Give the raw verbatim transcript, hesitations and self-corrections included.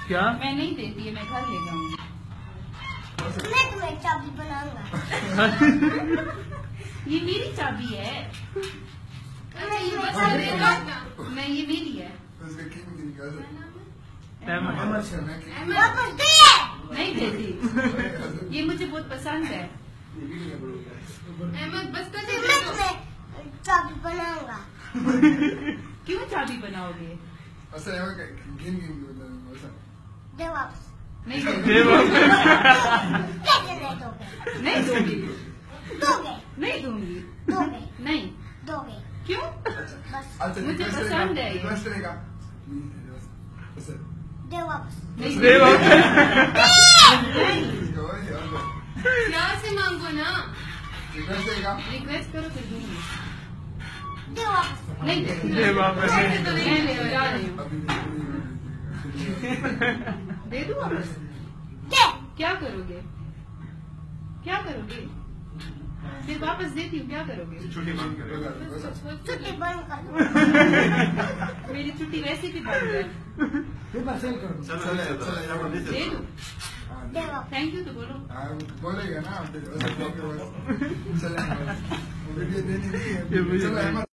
क्या? मैं नहीं देती है, मैं घर ले जाऊंगी। मैं तुम्हें चाबी बनाऊंगा। ये मेरी चाबी है। मैं ये नहीं, ये मेरी है। वापस दे। नहीं देती, ये मुझे बहुत पसंद है। अहमद बस कर दे। मैं तुम्हें चाबी बनाऊंगा। क्यों चाबी बनाओगे? दे वापस। नहीं दूंगी। कैसे नहीं दोगे? नहीं दूंगी। दोगे। नहीं दूंगी। दोगे। नहीं। दोगे। क्यों? बस मुझे पसंद है ये। दे वापस। नहीं दे वापस। प्यार से मांगो ना। रिक्वेस्ट करो फिर दूंगी। दे वापस। नहीं दे वापस। मैं ले जा रही हूँ। दे दूँ वापस? दे। क्या करोगे? क्या करोगे? फिर वापस देती हूँ, क्या करोगे? छुट्टी बंद कर दो। मेरी छुट्टी वैसे भी बंद है। दे दूँ? दे वापस। थैंक यू तो बोलो। बोलेगा ना।